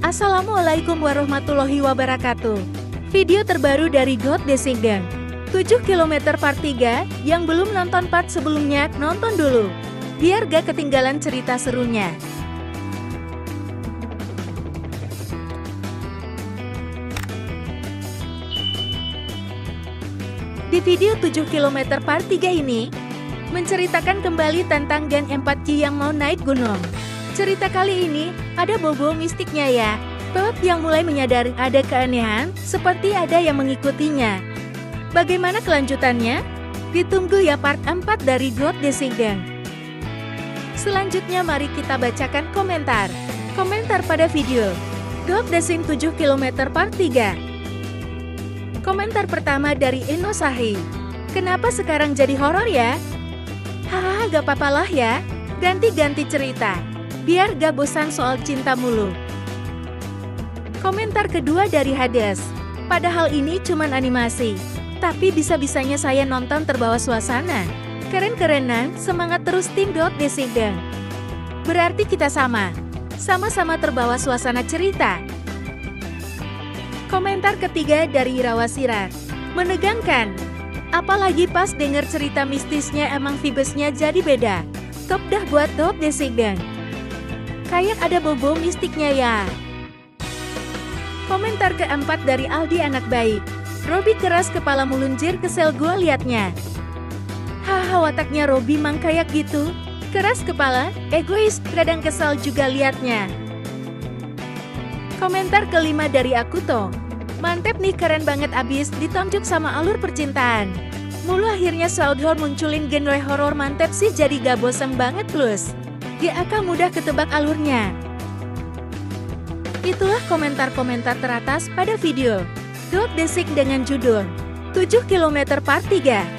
Assalamualaikum warahmatullahi wabarakatuh. Video terbaru dari God Design. 7 km part 3, yang belum nonton part sebelumnya, nonton dulu. Biar gak ketinggalan cerita serunya. Di video 7 km part 3 ini, menceritakan kembali tentang geng 4G yang mau naik gunung. Cerita kali ini, ada bobo mistiknya ya. Toad yang mulai menyadari ada keanehan, seperti ada yang mengikutinya. Bagaimana kelanjutannya? Ditunggu ya part 4 dari God Design. Selanjutnya mari kita bacakan komentar. Komentar pada video God Design 7 km part 3. Komentar pertama dari Eno Sahi. Kenapa sekarang jadi horor ya? Hahaha, gak papalah ya. Ganti-ganti cerita. Biar gak bosan soal cinta mulu. Komentar kedua dari Hades. Padahal ini cuman animasi. Tapi bisa-bisanya saya nonton terbawa suasana. Keren-kerenan, semangat terus tim God Design. Berarti kita sama. Sama-sama terbawa suasana cerita. Komentar ketiga dari Irawa Sirar. Menegangkan. Apalagi pas denger cerita mistisnya, emang vibesnya jadi beda. Top dah buat God Design. Kayak ada bobo mistiknya ya. Komentar keempat dari Aldi anak baik. Robby keras kepala melunjir, kesel gua liatnya. Haha, wataknya Robby mang kayak gitu. Keras kepala, egois, kadang kesal juga liatnya. Komentar kelima dari Akuto. Mantep nih, keren banget abis ditonjok sama alur percintaan. Mulu akhirnya Southhorn munculin genre horor, mantep sih, jadi gak bosen banget plus. GAK mudah ketebak alurnya. Itulah komentar-komentar teratas pada video God Design dengan judul 7 km part 3.